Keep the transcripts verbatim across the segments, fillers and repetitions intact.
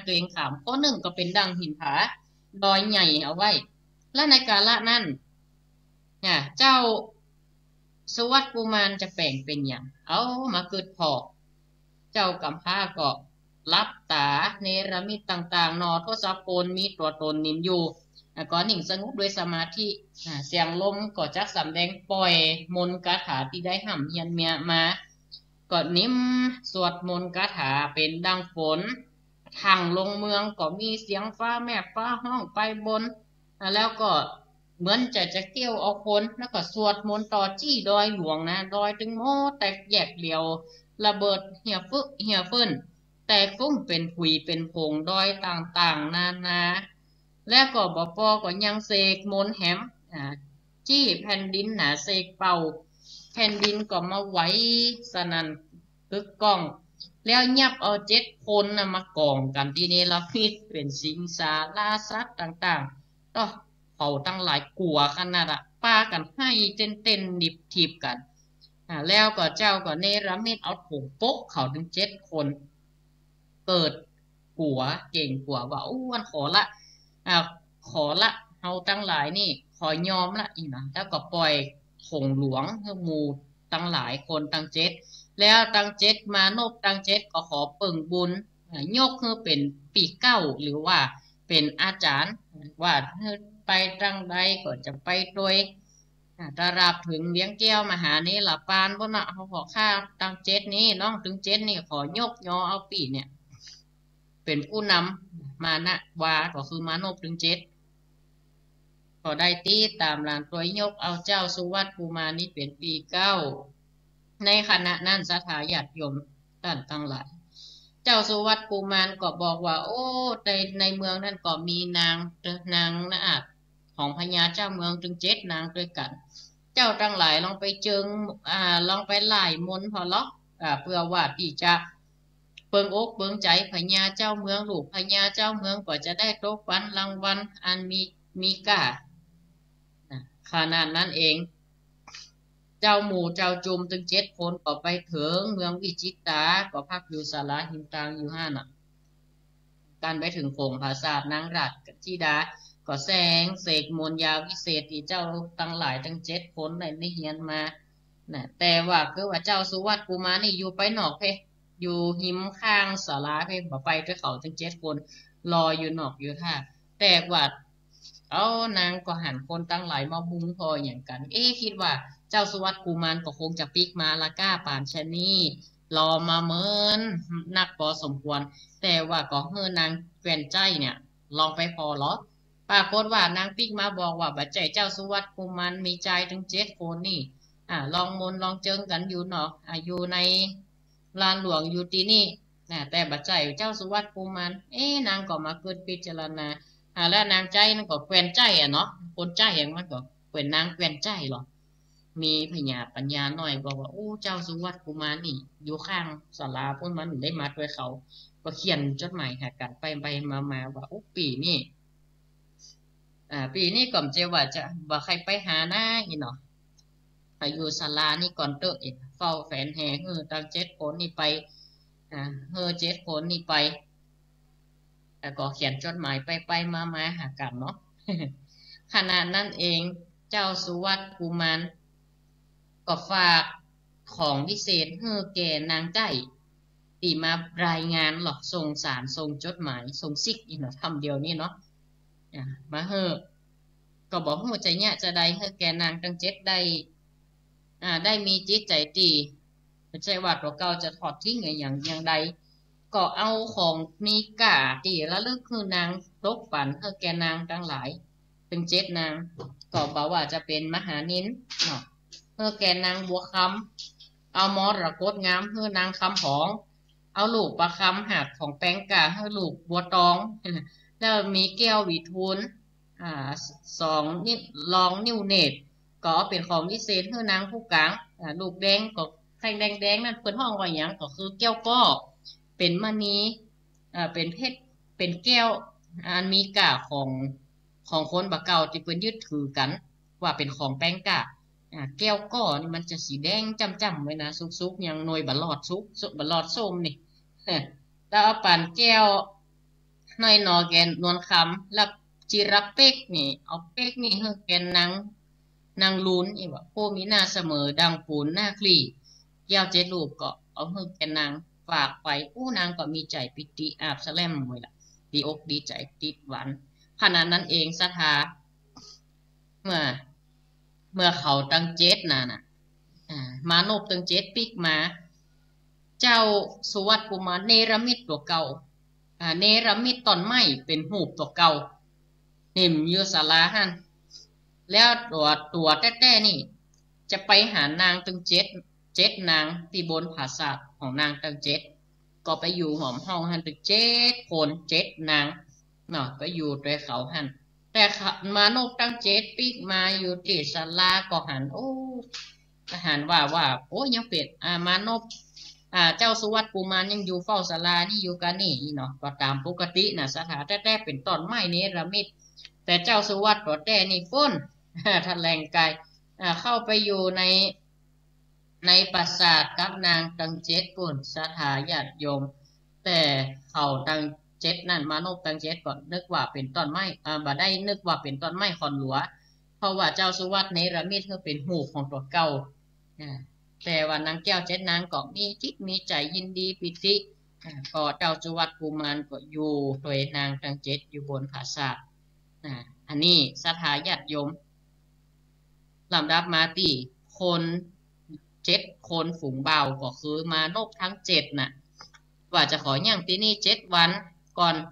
ตัวเองขามข้อหนึ่งก็เป็นดังหินผาดอยใหญ่เอาไว้และในกาลนั้นเนี่ยเจ้าสวัสดิ์กุมารจะแปลงเป็นอย่างเอามาเกิดพอเจ้ากำพร้าก็รับตาเนรมิตต่างๆนอทศพลมีตัวตนนิมอยู่ก่อนหนิ่งสงบด้วยสมาธิเสียงลมก็จักสำแดงปล่อยมนต์คาถาที่ได้ห่ำเฮียนเมียมาก็นิ่มสวดมนต์คาถาเป็นดังฝนทางลงเมืองก็มีเสียงฟ้าแม่ฟ้าห้องไปบนแล้วก็เหมือนจะจะเกี่ยวเอาคนแล้วก็สวดมนต์ต่อจี้ดอยหลวงนะดอยถึงโมแตกแยกเหลียวระเบิดเหี่ยฟึกเหี่ยฟื้นแตกฟุ้งเป็นผุยเป็นผงดอยต่างๆนานาแล้วก็บปอก็ยังเสกมนต์แหมจี้แผ่นดินหนาเสกเป่าแผ่นดินก็มาไหวสนั่นคึกก้องแล้วยับเอาเจ็ดคนนะมากองกันที่นี่ละพิษเป็นสิงสาราสัตว์ต่างๆก็เขาตั้งหลายกลัวขนาดอะป้ากันให้เต้นเต้นดิบทิบกันอ่าแล้วก็เจ้าก็เนรมิตเอาผงปกเขาถึงเจ็ดคนเกิดกัวเก่งกัวว่าอ้วนขอละอ่าขอละเฮาตั้งหลายนี่ขอยอมละอีนะแล้วก็ปล่อยผงหลวงเพื่อมูตั้งหลายคนตั้งเจ็ดแล้วตั้งเจ็ดมานบตั้งเจ็ดก็ขอเปิ่งบุญยกคือเป็นปีเก้าหรือว่าเป็นอาจารย์ว่าไปตั้งใดก็จะไปโดยตราบถึงเลี้ยงแก้วมหานี้หลับปานพวกน่ะเขาขอข้าตั้งเจ็ดนี้น้องถึงเจ็ดนี่ขอยกยอเอาปีเนี่ยเป็นผู้นำมานะวาก็คือมานบถึงเจ็ดก็ได้ตีตามหลังตัวยกเอาเจ้าสุวัตกุมารนี้เป็นปีเก้าในขณะนั้นสถาญาติโยมท่านทั้งหลายเจ้าสุวัตกุมารก็บอกว่าโอ้ในในเมืองนั้นก็มีนางนางนะอาจของพญาเจ้าเมืองถึงเจ็ดนางด้วยกันเจ้าทั้งหลายลองไปเจิงอ่าลองไปไล่มนต์พอล็อกอ่าเพื่อว่าที่จะเปิงอกเปิงใจพญาเจ้าเมืองลูกพญาเจ้าเมืองก็จะได้ตกวันรางวัลอันมีมีค่าขนาดนั้นเองเจ้าหมู่เจ้าจุมถึงเจ็ดคนก็ไปถึงเมืองวิจิตราก็พักอยู่ศาลาหินตางอยู่ห้าน่ะการไปถึงโขงภาษาทนางรัตจิดาก็แสงเสกมนต์ยาวิเศษที่เจ้าตั้งหลายตั้งเจ็ดคนในนิเฮียนมานะแต่ว่าคือว่าเจ้าสุวัตกุมารนี่อยู่ไปนอกเพอยู่หิมข้างศาลาเพบ่ไปด้วยเขาตั้งเจ็ดคนรออยู่นอกอยู่ท่าแต่ว่าเอานางก็หันคนตั้งหลายมาบุ้งพออย่างกันเอ๊คิดว่าเจ้าสุวัตกุมารก็คงจะปิกมาละก้าป่านชะนี่รอมาเมินนักพอสมควรแต่ว่าก็เฮือนางแกวนใจเนี่ยลองไปพอหรอปรากฏว่านางปิกมาบอกว่าบัจใจเจ้าสุวัตกุมารมีใจถึงเจ็ดคนนี่อ่าลองมนลองเจิงกันอยู่เนาะอ่าอยู่ในลานหลวงอยู่ที่นี่นะแต่บัจใจเจ้าสุวัตกุมารเอ๊นางก็มาเกิดพิจารณาอ่าแล้วนางใจนั่นก็แกวนใจอ่ะเนาะคนใจอย่างมันก็เป็นนางแกวนใจหรอมีพญาปัญญาหน่อยบอกว่าโอ้เจ้าสุวัตกุมารนี่อยู่ข้างศาลาพวกมันได้มาด้วยเขาก็เขียนจดหมายหากันไปไปมามาว่าโอ้ปีนี่อ่าปีนี้ก่อนเจว่าจะว่าใครไปหาหน้าอีเนาะอยู่ศาลานี่ก่อนเตอะเองเฝ้าแฝนแห่เฮือตั้งเจ็ดคนนี่ไปอ่าเฮือเจ็ดคนนี่ไปแต่ก็เขียนจดหมายไปไปมามาหากันเนาะขณะนั้นเองเจ้าสุวัตกุมารก็ฝากของพิเศษให้แก่นางใจตีมารายงานหรอกส่งสารส่งจดหมายส่งซิกอีกเนาะทำเดียวนี้เนาะมาเฮอก็บอกหัวใจเนี่ยจะได้ให้แก่นางตั้งเจ็ดได้อ่าได้มีจิตใจดีไม่ใช่ว่าตัวเก่าจะถอดทิ้งอย่างอย่างใดก็เอาของมีกาตีแล้วเลือกคือนางตกฝันให้แก่นางทั้งหลายตั้งเจ็ดนางก็บอกว่าจะเป็นมหานินเนาะเพื่อแกนางบัวคำเอามอระกดงามเพื่อนางคำหองเอาลูกประคำหัดของแป้งกาให้ลูกบัวตองแล้วมีแก้ววิทูลอ่าสองนี่ลองนิ้วเนตก็เป็นของวิเศษเพื่อนางผู้กลางอ่าลูกแดงก็แท่งแดงแดงนั่นเพื่อนห้องว่าอย่างก็คือแก้วก้อเป็นมณีอ่าเป็นเพชรเป็นแก้วอันมีกาของของคนบะเก่าที่เพื่อนยึดถือกันว่าเป็นของแป้งกาแก้วก้อนี่มันจะสีแดงจำๆไว้นะซุกๆอย่างหน่วยบะหลอดซุกบะหลอดส้มนี่แต่เอาปั่นแก้วน้อยนอแกนนวลคำแล้วจิระเป๊กนี่เอาเป๊กนี่เฮอแกนนางนางลุ้นอีว่าผู้มีหน้าเสมอดังปูนหน้าคลี่แก้วเจ็ดลูกก็เอาเฮอแกนนางฝากไปผู้นางก็มีใจปิติอาบแสลมมวยละดีอกดีใจติดหวานขนาดนั้นเองสถาเมื่อเมื่อเขาตั้งเจ็ดน่ะนะอ่ามานพตั้งเจ็ดปิกมาเจ้าสุวัตกุมารเนรมิตตัวเก่าอ่าเนรมิตตอนไม้เป็นหูปตัวเก่านิ่มอยู่ศาลาหันแล้วตัวตัวแต้ๆนี่จะไปหานางตั้งเจ็ดเจ็ดนางที่บนผาศาสตร์ของนางตั้งเจ็ดก็ไปอยู่หอมเฮาหันตั้งเจ็ดคนเจ็ดนางเนาะก็อยู่ด้วยเขาหันแต่มานพตั้งเจ็ดปีกมาอยู่ที่ศาลาก็หันโอ้หันว่าว่าโอ้ยังเป็ดอ่ามานพอ่าเจ้าสุวัตกุมารยังอยู่เฝ้าศาลานี่อยู่กันนี่เนาะก็ตามปกตินะสถานแต้ๆเป็นต้นไม้เนรมิตแต่เจ้าสุวัตก็แต่นี่ป้นท่านแรงกายเข้าไปอยู่ในในปราสาทกับนางตังเจ็ดปุ่นสถาญาติโยมแต่เขาตังเจ็ดนั่นมานพตังเจ็ดก็นึกว่าเป็นต้นไม้อ่าบ่ได้นึกว่าเป็นต้นไม้คอนหลวเพราะว่าเจ้าสุวัตเนรมิตคือเป็นหูของตัวเก่าแต่ว่านางแก้วเจ็ดนางก็มีจิตมีใจยินดีปิติก็เจ้าสุวัตกุมารก็อยู่โดยนางตังเจ็ดอยู่บนผาศาสตร์อันนี้สถาญาติโยมลำดับมาตีคนเจ็ดคนฝูงเบาก็คือมานพทั้งเจ็ดน่ะว่าจะขออย่างที่นี่เจ็ดวันก่อน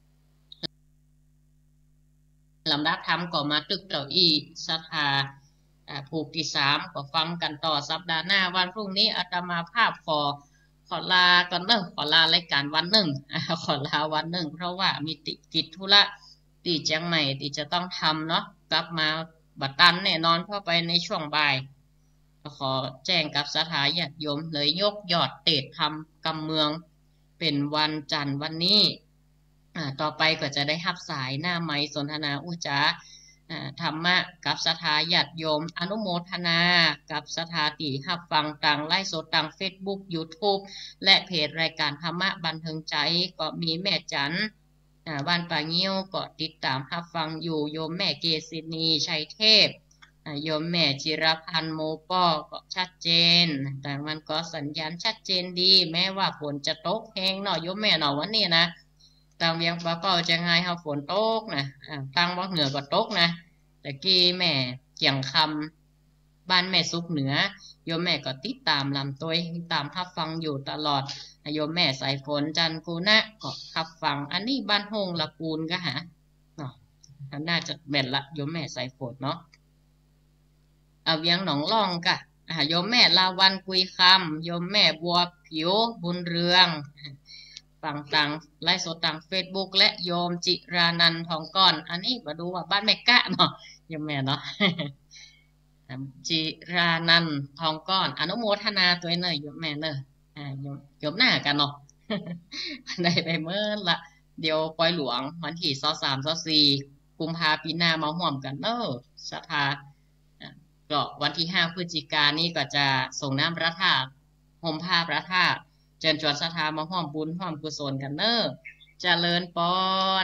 ลำดับทำก็มาตึกเต่าอีสถาผูกที่สามก็ฟังกันต่อสัปดาห์หน้าวันพรุ่งนี้อาตมาภาพขอขอลาก่อนเนอะขอลารายการวันหนึ่งขอลาวันหนึ่งเพราะว่ามีติกิจธุระตีเชียงใหม่ที่จะต้องทำเนาะกลับมาบัดตันแน่นอนเข้าไปในช่วงบ่ายขอแจ้งกับสถาญาติโยมเลยยกยอดเตะทำกำเมืองเป็นวันจันทร์วันนี้ต่อไปก็จะได้รับสายหน้าไม้สนทนาอุจจาธรรมะกับสถาญาติโยมอนุโมทนากับสถาติหับฟังต่างไล่สดต่างเฟซบุ๊กยูทูบและเพจรายการธรรมะบันเทิงใจก็มีแม่จันบ้านป่าเงี้ยวก็ติดตามหับฟังอยู่โยมแม่เกษินีชัยเทพโยมแม่จิรพันธ์โมป้อก็ชัดเจนแต่มันก็สัญญาณชัดเจนดีแม้ว่าฝนจะตกแห้งหน่อยโยมแม่หน่อยวันนี้นะตามเวียงปลาเป้าจะไงเขาฝนตกนะตั้งว่าเหนือก็ตกนะแต่กี้แม่เกี่ยงคำบ้านแม่ซุกเหนือโยมแม่ก็ติดตามลำตัวตามทับฟังอยู่ตลอดโยมแม่สายฝนจันกูนะก็ทับฟังอันนี้บ้านหงละกูลก็หาเนาะน่าจะแบ่นละโยมแม่สายฝนเนาะเอาเวียงหนองล่องกะโยมแม่ลาวันกุยคำโยมแม่บัวผิวบุญเรืองฝั่งต่างไลฟ์สดต่างเฟซบุ๊กและโยมจิรานันทองก้อนอันนี้มาดูว่าบ้านแม่กะเนาะโยมแม่เนาะจิรานันทองก้อนอนุโมทนาตัวเนยโยมแม่เนยโยมหน้ากันเนาะได้ไปเมื่อละเดี๋ยวปล่อยหลวงวันที่สอสามสอสี่กุมภาปีหน้ามาห่วมกันเนอะสถาก็วันที่ห้าพฤศจิกายนนี้ก็จะส่งน้ำพระธาตุห่มผ้าพระธาตุเชิญชวนศรัทธามาร่วมบุญร่วมกุศลกันเนอะเจริญปอน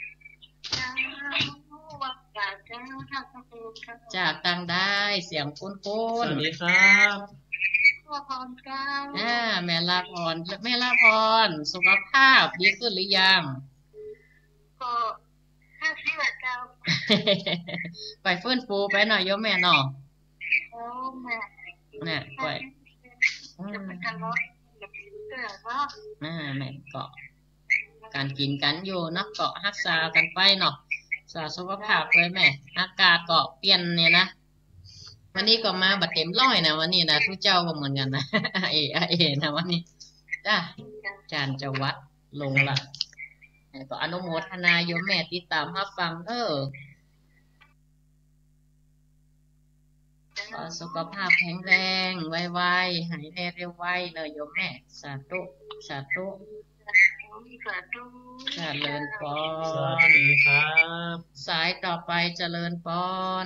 จากต่างได้เสียงคุ้นๆสวัสดีครับพ่อพรเก้าอ่าแม่ลาพรแม่ลาพรสุขภาพดีขึ้นหรือยังก็ห้าสิบเก้าไปฟื้นฟูไปหน่อยโยมแม่เนาะโอ้แม่เนี่ยไปจะไปกันรถอ่าแม่เกาะการกินกันอยู่นักเกาะรักษากันไปเนาะสาสุขภาพเลยแม่อากาศเกาะเปลี่ยนเนี่ยนะวันนี้ก็มาบัดเต็มร้อยนะวันนี้นะทุกเจ้าก็เหมือนกันนะเอเอนะวันนี้จ้าจานจะวัดลงละก็อนุโมทนาโยมแม่ติดตามรับฟังเออขอสุขภาพแข็งแรงไวๆหายเร็วๆไวเลยโยมแม่สาธุสาธุเจริญปอนสวัสดีครับสายต่อไปเจริญปอน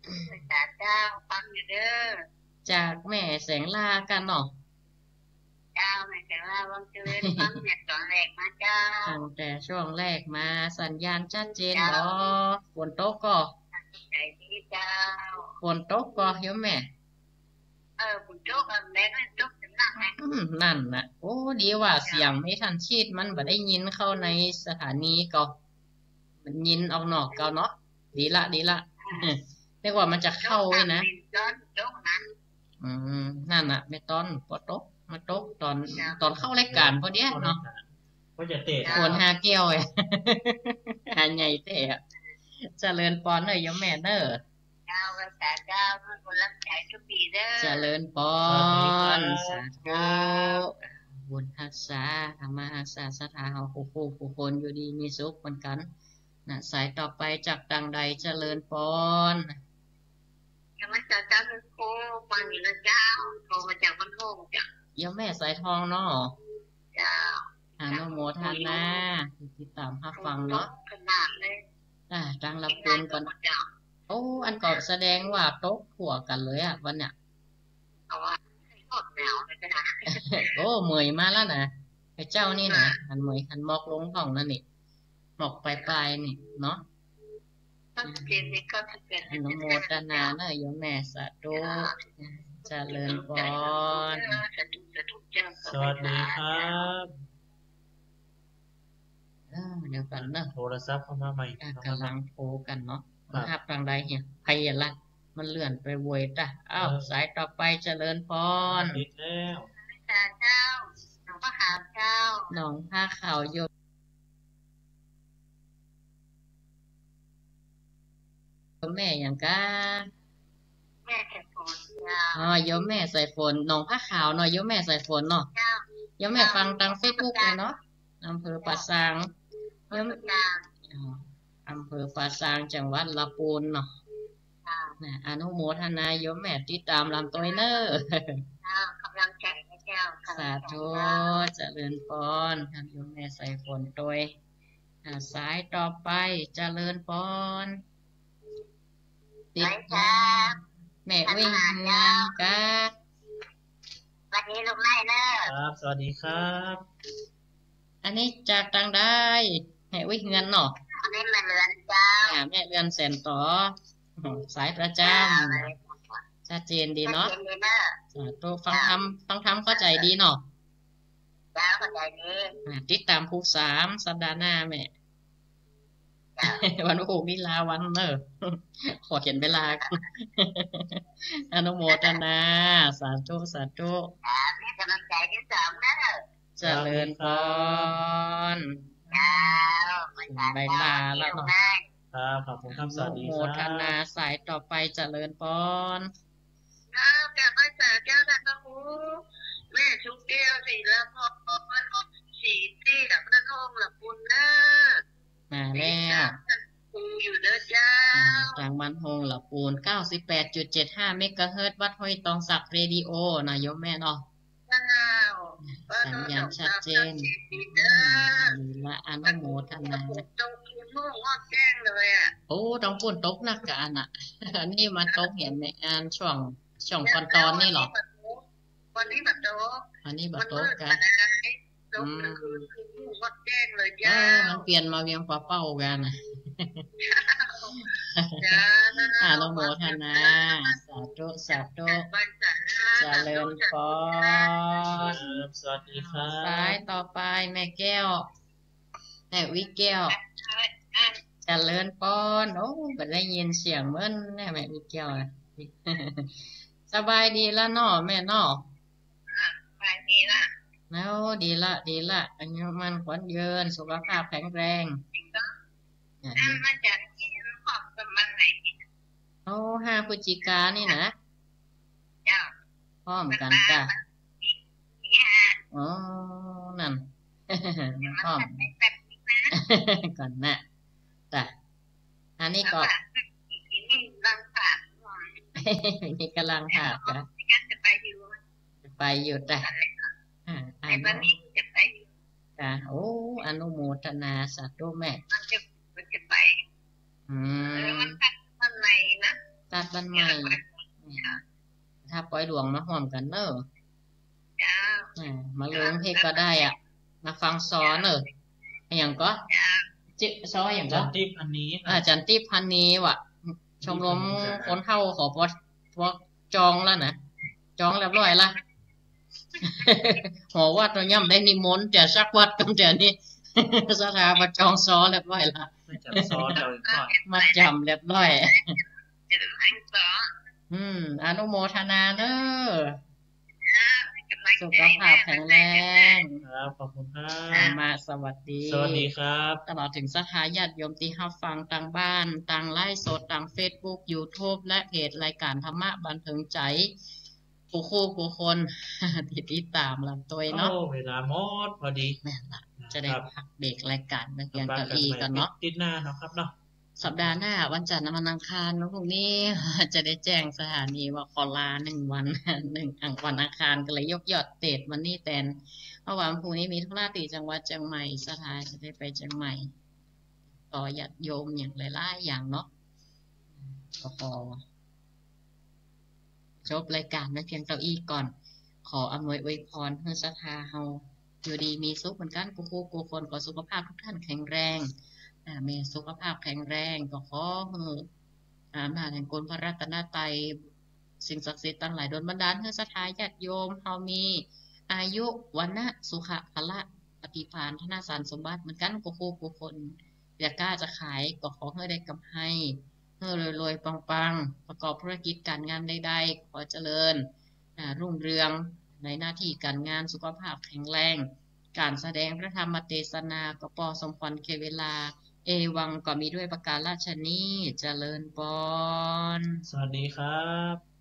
จากเจ้าฟังอยู่เด้อจากแม่แสงลากันเนาะเจ้าแม่แต่ว่าวังเจริญฟังเนี่ยตอนแรกมาเจ้าตั้งแต่ช่วงแรกมาสัญญาณชัดเจนเจ้าบ่ฝนตกก็ใจดีเจ้าฝนตกก็โยมแม่เออบุญโจ๊กแม่ก็โจ๊กจำนั่งไงอืมนั่นน่ะโอ้ดีว่าเสียงไม่ทันชีดมันบ่ได้ยินเข้าในสถานีก็มันยินออกนอกก็เนาะดีละดีละเรียกว่ามันจะเข้าไว้นะอืมนั่นน่ะไม่ตอนปตกมาตกตอนตอนเข้ารายการพอดีเนาะก็จะเตะคนหาเกี่ยวไอ้หาใหญ่เตะเจริญปอนเนอร์ยมแม่เนอร์เจ้าภาษาเจ้าคนรักใจทุกปีเด้อเจริญปอนสาธุบุญทักษะธรรมหักษาสถาเฮาผู้ผู้ผู้คนอยู่ดีมีสุขเหมือนกันนะสายต่อไปจากดังใดเจริญปอนยังไม่เจอเจ้าคือโคฟังอยู่นะเจ้าโทรมาจากบ้านโฮงจ้ะยมแม่สายทองเนาะเจ้าอนุโมทนาติดตามรับฟังเนาะขนาดเลยอ่าดังรับปูนก่อนโอ้อันก่อนแสดงว่าโต๊ะขั่วกันเลยอ่ะวันเนี้ยเอาว่าหดหนาวเลยก็ได้โอ้เหมยมาแล้วนะไอ้เจ้านี่นะหันเหมยหันหมอกลงท้องนั่นนี่หมอกปลายปลายนี่เนาะอนุโมทนาเนอะโยมแม่สาธุเจริญพรสวัสดีครับเดี๋ยวกันเนอะโทรศัพท์เข้ามาใหม่กำลังโทรกันเนาะภาพทางใดเนี่ยใครละมันเลื่อนไปเวยจ้ะอ้าวสายต่อไปเจริญพรติดแล้วเจ้าหนองผ้าขาวเจ้าหนองผ้าขาวโยมแม่อย่างก้าแม่ใส่ฝนเจ้าอ๋อโยมแม่ใส่ฝนหนองผ้าขาวเนาะโยมแม่ใส่ฝนเนาะโยมแม่ฟังทางเฟซบุ๊กเลยเนาะอำเภอป่าซางโยมอำเภอป่าซางจังหวัดลำพูนเนาะอนุโมทนาโยมแม่ติดตามลำตัวเนอร์กำลังใจนะเจ้าสาธุเจริญพรโยมแม่ใส่ฝนตัวสายต่อไปเจริญพรติดแม่วิ่งงานกันวันนี้ลูกไล่เนอะครับสวัสดีครับอันนี้จากต่างได้แม่วิ่งเงินเนาะอันนี้แม่เรือนเจ้าแม่เรือนแสนต่อสายประจำชัดเจนดีเนาะตัวฟังทำฟังทำเข้าใจดีเนาะเจ้าเข้าใจดีติดตามผู้สามสัปดาห์หน้าแม่วันโอ้วิลาวันเนอะขอเขียนเวลาอนุโมทนาสาธุสาธุมีกำลังใจที่สองนะเจริญพรใบลาแล้วเนาะครับขอบคุณครับสวัสดีครับอนุโมทนาสายต่อไปเจริญพรครับแก่ไม่สาเจ้าท่านพระครูแม่ชุกแก้วสีละพอมันสีที่หลับนั่งห้องหลับปุนนะมาแล้วอยู่เด้อเจ้าทางบ้านโฮงหลับปูน เก้าสิบแปดจุดเจ็ดห้า เมกะเฮิรตซ์วัดห้วยตองศักดิ์เรดิโอนะโยมแม่เนาะสัญญาณชัดเจนละอนุโมทนาโอ้ต้องปุ่นตกนักกันอ่ะอันนี้มาตกเห็นไหมอ่านช่วงช่วงตอนตอนนี่หรอวันนี้แบบโตวันนี้แบบโตกันอืมคือคือวัดแจ้งเลยจ้ามันเปลี่ยนมาเวียงปลาเป้ากันนะอนุโมทนาสาธุสาธุเจริญพรสวัสดีครับสายต่อไปแม่แก้วแม่วิแก้วเจริญพรโอ้ก็ได้ยินเสียงเหมือนแม่แม่วิแก้วสบายดีแล้วเนาะแม่เนาะสบายดีละแล้วดีละดีละอายุมันขวัญยืนสุขภาพแข็งแรงมันจะกินของประมาณไหนโอ้ห้าพฤศจิกานี่นะพร้อมกันจ้ะอ๋อนั่นพร้อมก่อนนะจ้ะอันนี้ก็นี่กำลังหาจ้ะไปอยู่จ้ะไอ้บ้านนี้จะไปจ้ะโอ้อนุโมทนาสาธุแม่มันจะมันจะไปอืมมันตัดบ้านใหม่นะตัดบ้านใหม่ถ้าปล่อยหลวงมาหอมกันเนอะจ้าอ่ามาเลิงเพกก็ได้อ่ะมาฟังซ้อนเอออย่างก็จิซ้ออย่างจัก็นทิพย์อันนี้อาจันติพันนี้ว่ะชมรมคนเฒ่าขอพอพอจองแล้วนะจองเรียบร้อยละ หอวัดเราย่ำได้นิมนต์แต่สักวัดกันแต่นี่ สถาบันจองซ้อเรียบร้อยละไม่จัดซ้อนเราอีกก่อนมาจำเรียบร้อยจะดูให้ซออืมอนุโมทนาเด้อกำลังสุใจขภาพแข็งแรงครับขอบคุณครัอ่าบมาสวัสดีสวัสดีครับตลอดถึงสถาญาติโยมที่รับฟังต่างบ้านต่างไลฟ์สดต่าง Facebook YouTube และเพจรายการธรรมะบันเทิงใจผู้คู่ผู้คน ที่ติดตามลำตัวโอ้เนาะเวลาหมดพอดีแม่นละจะได้ครับพักเบรกรายการนักเรียนบ้านเก้ากันอี้ใหม่กันเนาะติดหน้าเนาะครับเนาะสัปดาห์หน้าวันจันทร์วันอังคารเนาะพรุ่งนี้ จะได้แจ้งสถานีว่าขอลาหนึ่งวัน หนึ่งอังวันอังคารก็เลยยกยอดเตดวันนี้แทนเพราะว่าวันพรุ่งนี้มีธุระที่จังหวัดเชียงใหม่สถานจะได้ไปเชียงใหม่ ต่อญาติโยมอย่างหลายๆอย่างเนาะก็ขอจบรายการไว้เพียงเก้าอี้ก่อน ขออำนวยอวยพรให้ศรัทธาเฮาอยู่ดีมีสุขเหมือนกันกูคู่กูคนขอสุขภาพทุกท่านแข็งแรงอ่ามีสุขภาพแข็งแรงก็ขอให้อำนาจแห่งคุณพระรัตนตรัยสิ่งศักดิ์สิทธิ์ตั้งหลายโดนบันดาลให้ศรัทธาญาติโยมเฮามีอายุวันนะสุขะพละปฏิภาณธนาสารสมบัติเหมือนกันกูคู่กูคนอยากกล้าจะขายก็ขอให้ได้กำไรให้รวยๆปังๆประกอบธุรกิจการงานใดๆขอเจริญ อ่ารุ่งเรืองในหน้าที่การงานสุขภาพแข็งแรง การแสดงพระธรรมเทศนาก็ปอสมควรเคเวลา เอวังก็มีด้วยประการราชนี้เจริญปอนสวัสดีครับ